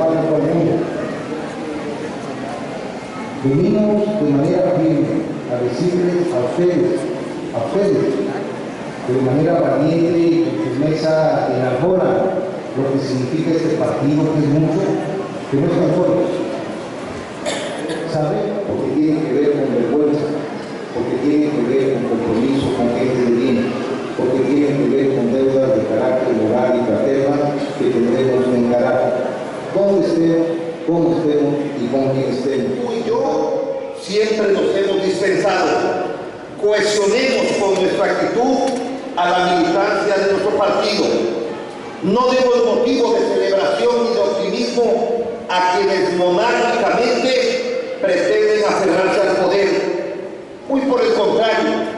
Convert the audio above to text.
Banco al mundo. Venimos de manera firme a decirles a ustedes, que de manera valiente y con firmeza enarbolan lo que significa este partido, que es mucho, que no están solos. Saben, porque tienen que ver con vergüenza, porque tienen que ver con compromiso con gente de bien, porque tienen que ver con deudas de carácter moral y fraterna que tendremos que encarar, donde estemos, cómo estemos y con quién estemos. Tú y yo siempre nos hemos dispensado. Cohesionemos con nuestra actitud a la militancia de nuestro partido. No demos motivo de celebración ni de optimismo a quienes monárquicamente pretenden aferrarse al poder. Muy por el contrario,